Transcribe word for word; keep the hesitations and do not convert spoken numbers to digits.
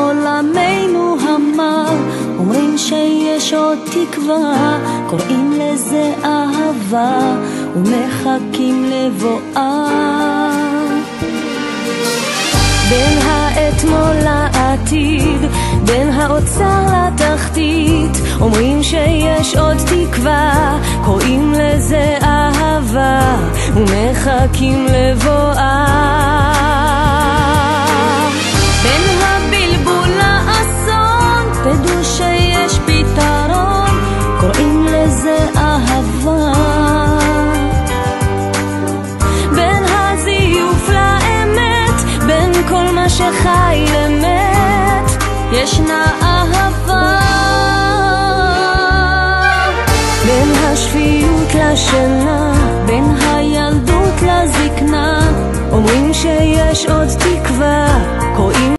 עולמנו המר, אומרים שיש עוד תקווה, קוראים לזה אהבה ומחכים לבואה. בין האתמול לעתיד, בין האוצר לתחתית, אומרים שיש עוד תקווה, קוראים לזה אהבה ומחכים לבואה. בין הבלבול לאסון, תדעו שיש פתרון, קוראים לזה אהבה. בין הזיוף לאמת, בין כל מה שחי למת, ישנה אהבה. בין השפיות לשינה, בין הילדות לזקנה, אומרים שיש עוד תקווה, קוראים